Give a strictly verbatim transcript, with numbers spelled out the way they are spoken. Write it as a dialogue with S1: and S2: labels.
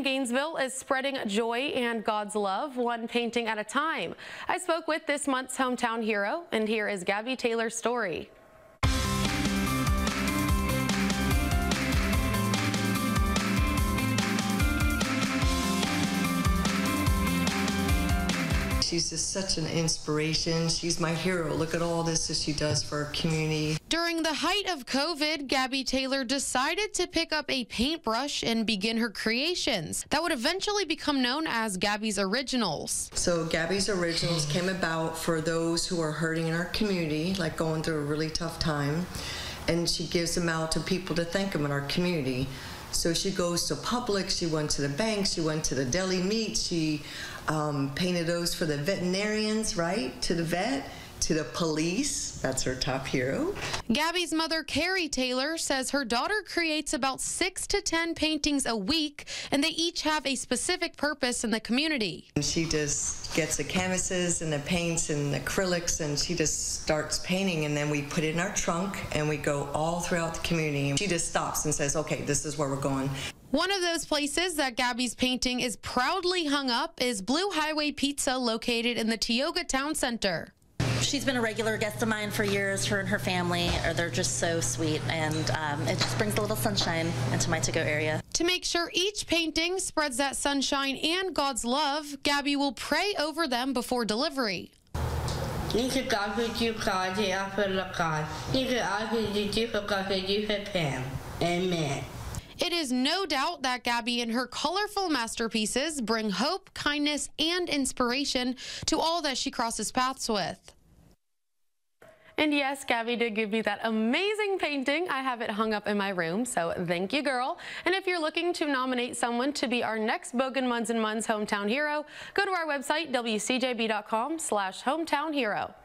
S1: Gainesville is spreading joy and God's love, one painting at a time. I spoke with this month's hometown hero, and here is Gabby Taylor's story.
S2: She's just such an inspiration. She's my hero. Look at all this that she does for our community.
S1: During the height of COVID, Gabby Taylor decided to pick up a paintbrush and begin her creations that would eventually become known as Gabby's Originals.
S2: So Gabby's Originals came about for those who are hurting in our community, like going through a really tough time, and she gives them out to people to thank them in our community. So she goes to Publix, she went to the bank, she went to the deli meat, she um, painted those for the veterinarians, right? To the vet, to the police, that's her top hero.
S1: Gabby's mother, Carrie Taylor, says her daughter creates about six to ten paintings a week, and they each have a specific purpose in the community.
S2: And she just gets the canvases and the paints and the acrylics, and she just starts painting, and then we put it in our trunk and we go all throughout the community. She just stops and says, okay, this is where we're going.
S1: One of those places that Gabby's painting is proudly hung up is Blue Highway Pizza, located in the Tioga Town Center.
S3: She's been a regular guest of mine for years. Her and her family, are they're just so sweet, and um, it just brings a little sunshine into my to-go area.
S1: To make sure each painting spreads that sunshine and God's love, Gabby will pray over them before delivery.
S3: Amen.
S1: It is no doubt that Gabby and her colorful masterpieces bring hope, kindness, and inspiration to all that she crosses paths with. And yes, Gabby did give me that amazing painting. I have it hung up in my room, so thank you, girl. And if you're looking to nominate someone to be our next Bogan Muns and Muns hometown hero, go to our website, W C J B dot com slash hometown hero.